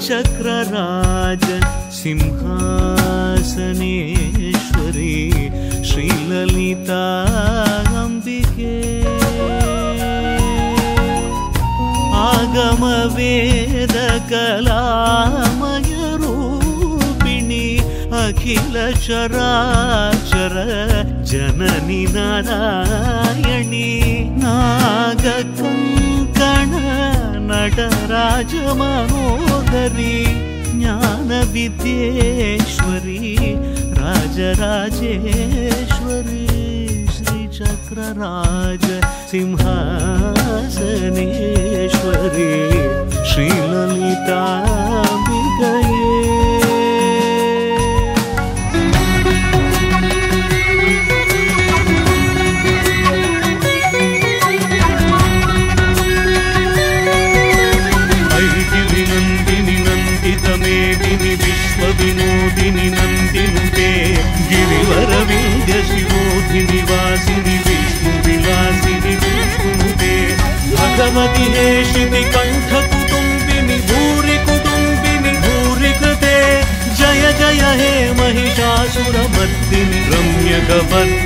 श्रीचक्रराज सिंहासनेश्वरी श्रीललिता अंबिके आगम वेद कलामय रूपिणी अखिल चराचर जननी नारायणी नागकंकण नटराज मनोदरी ज्ञान विद्येश्वरी राजराजेश्वरी श्रीचक्रराज सिंहासनेश्वरी श्रीललिताम्बिकये विश्वविनोदिनी नंदिनुते गिरिवर विंध्य शिरोधिनि वासिनि विष्णु विलासिनि विष्णुनुते भगवति हेशिति कंठ कुटुंबिनि भूरि कुटुंबिनि भूरि कृते जय जय हे महिषासुरमर्दिनि रम्य गवर्धिनि